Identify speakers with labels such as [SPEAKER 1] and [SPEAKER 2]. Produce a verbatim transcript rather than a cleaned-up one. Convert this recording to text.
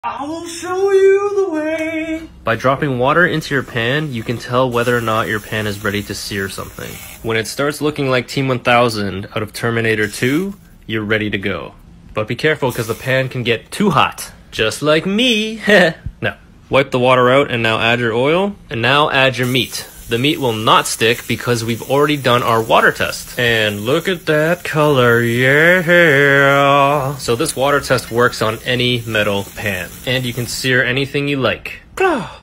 [SPEAKER 1] I will show you the way. By dropping water into your pan, you can tell whether or not your pan is ready to sear something. When it starts looking like Team one thousand out of Terminator two, you're ready to go. But be careful because the pan can get too hot. Just like me. Now, wipe the water out and now add your oil. And now add your meat. The meat will not stick because we've already done our water test. And look at that color, yeah! So this water test works on any metal pan. And you can sear anything you like.